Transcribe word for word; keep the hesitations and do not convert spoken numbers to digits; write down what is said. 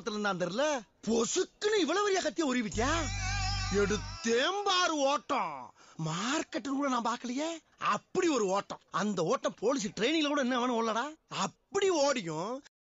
ஓரத்துல இருந்தான் தெரியல, பொசுக்குன்னு இவ்வளவு பெரிய கத்திய உருவிட்டியா? எடுத்தேம்பாரு ஓட்டம். மார்க்கெட் கூட நான் பாக்கலையே. அப்படி ஒரு ஓட்டம். அந்த ஓட்டம் போலீஸ் ட்ரைனிங்ல கூட என்ன வேணும் ஓடலடா. அப்படி ஓடியும்